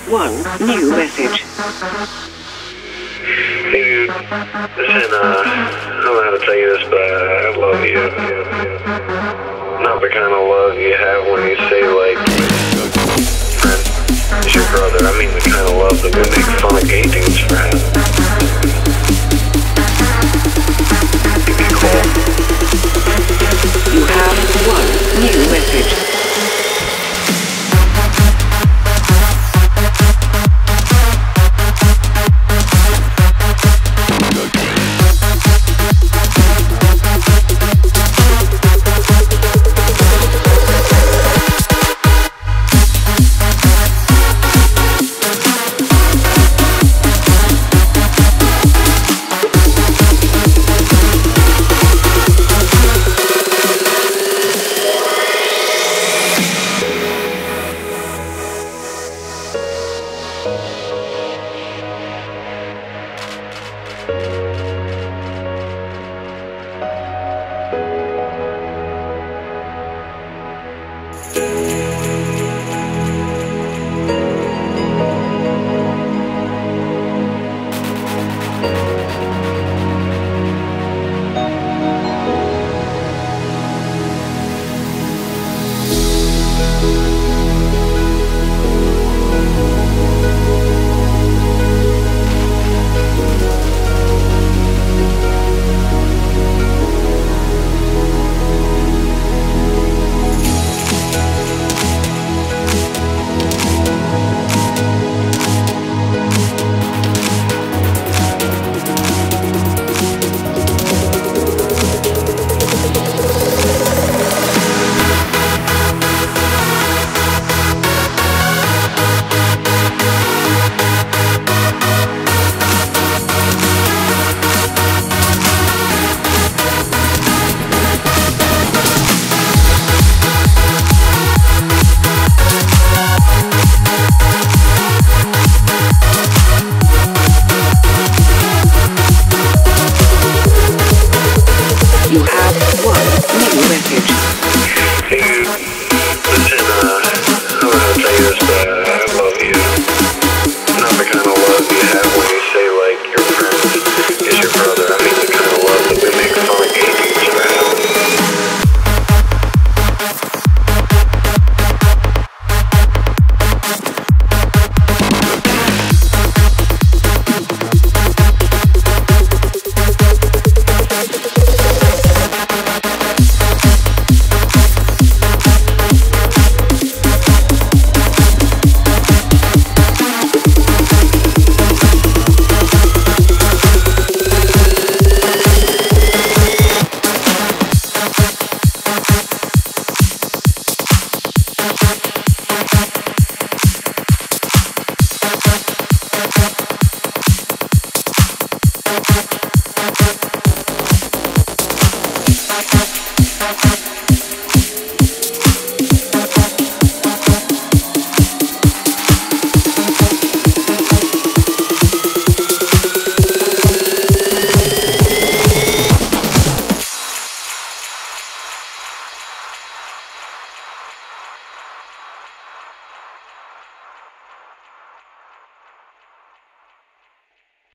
one new message. Hey dude, listen, I don't know how to tell you this, but I love you. Not the kind of love you have when you say like, friend is your brother. I mean the kind of love that we make fun of gay dudes for having. Give me a call. You have one new message.